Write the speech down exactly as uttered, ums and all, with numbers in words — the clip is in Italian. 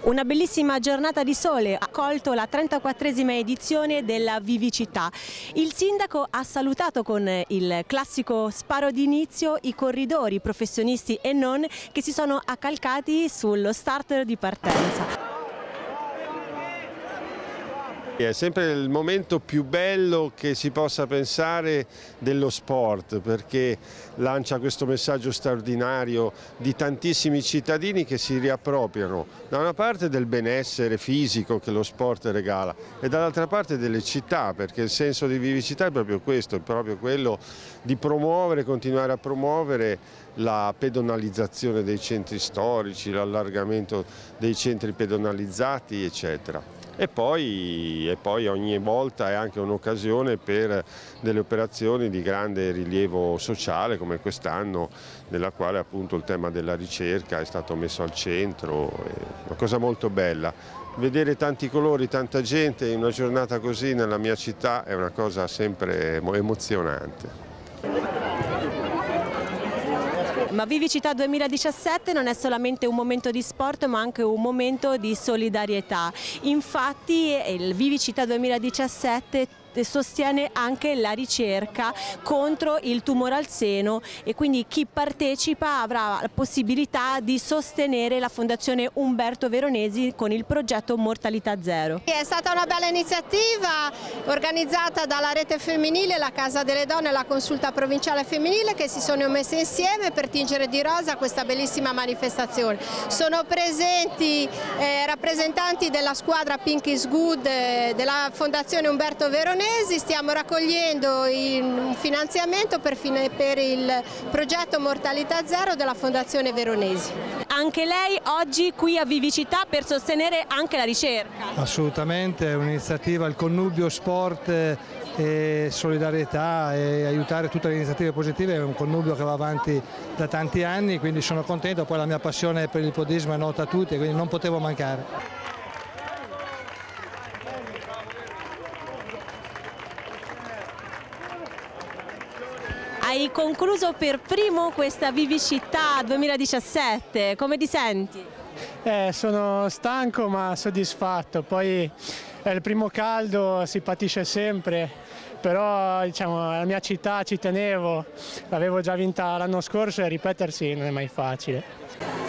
Una bellissima giornata di sole ha accolto la trentaquattresima edizione della Vivicità. Il sindaco ha salutato con il classico sparo d'inizio i corridori, professionisti e non, che si sono accalcati sullo starter di partenza. È sempre il momento più bello che si possa pensare dello sport, perché lancia questo messaggio straordinario di tantissimi cittadini che si riappropriano da una parte del benessere fisico che lo sport regala e dall'altra parte delle città, perché il senso di vivicità è proprio questo, è proprio quello di promuovere, continuare a promuovere la pedonalizzazione dei centri storici, l'allargamento dei centri pedonalizzati, eccetera. E poi, e poi ogni volta è anche un'occasione per delle operazioni di grande rilievo sociale come quest'anno, nella quale appunto il tema della ricerca è stato messo al centro, è una cosa molto bella. Vedere tanti colori, tanta gente in una giornata così nella mia città è una cosa sempre emozionante. Ma Vivicità duemiladiciassette non è solamente un momento di sport ma anche un momento di solidarietà. Infatti il Vivicità duemiladiciassette sostiene anche la ricerca contro il tumore al seno e quindi chi partecipa avrà la possibilità di sostenere la Fondazione Umberto Veronesi con il progetto Mortalità Zero. È stata una bella iniziativa organizzata dalla Rete Femminile, la Casa delle Donne e la Consulta Provinciale Femminile che si sono messe insieme per tingere di rosa questa bellissima manifestazione. Sono presenti eh, rappresentanti della squadra Pink is Good eh, della Fondazione Umberto Veronesi. Stiamo raccogliendo un finanziamento per, per il progetto Mortalità Zero della Fondazione Veronesi. Anche lei oggi qui a Vivicità per sostenere anche la ricerca? Assolutamente, è un'iniziativa, il connubio sport e solidarietà e aiutare tutte le iniziative positive, è un connubio che va avanti da tanti anni, quindi sono contento, poi la mia passione per il podismo è nota a tutti, quindi non potevo mancare. Hai concluso per primo questa Vivicità duemiladiciassette, come ti senti? Eh, sono stanco ma soddisfatto, poi è il primo caldo, si patisce sempre, però diciamo, la mia città ci tenevo, l'avevo già vinta l'anno scorso e ripetersi non è mai facile.